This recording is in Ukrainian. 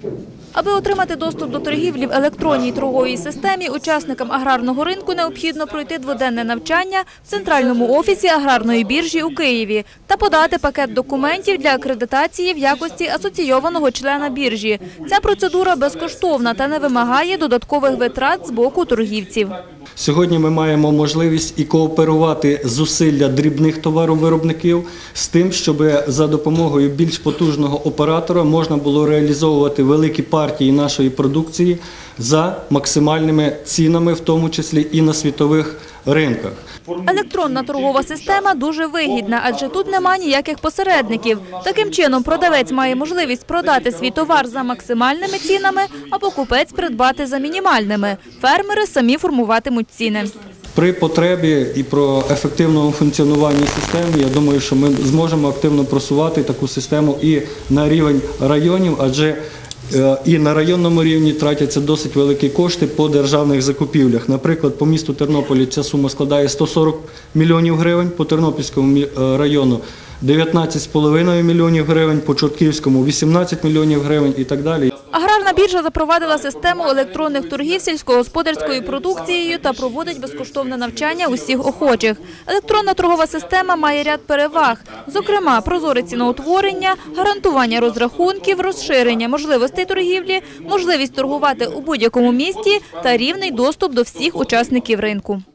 Аби отримати доступ до торгівлі в електронній торговій системі, учасникам аграрного ринку необхідно пройти дводенне навчання в центральному офісі аграрної біржі у Києві та подати пакет документів для акредитації в якості асоційованого члена біржі. Ця процедура безкоштовна та не вимагає додаткових витрат з боку торгівців. Сьогодні ми маємо можливість і кооперувати зусилля дрібних товаровиробників з тим, щоб за допомогою більш потужного оператора можна було реалізовувати великі партії нашої продукції за максимальними цінами, в тому числі і на світових ринках. Електронна торгова система дуже вигідна, адже тут нема ніяких посередників. Таким чином, продавець має можливість продати свій товар за максимальними цінами, а покупець придбати за мінімальними. Фермери самі формуватимуть ціни. При потребі і про ефективному функціонуванні системи, я думаю, що ми зможемо активно просувати таку систему і на рівень районів, адже і на районному рівні тратяться досить великі кошти по державних закупівлях. Наприклад, по місту Тернополі ця сума складає 140 мільйонів гривень, по Тернопільському району 19,5 мільйонів гривень, по Чортківському 18 мільйонів гривень і так далі. Аграрна біржа запровадила систему електронних торгів сільськогосподарською продукцією та проводить безкоштовне навчання усіх охочих. Електронна торгова система має ряд переваг, зокрема, прозоре ціноутворення, гарантування розрахунків, розширення можливостей торгівлі, можливість торгувати у будь-якому місті та рівний доступ до всіх учасників ринку.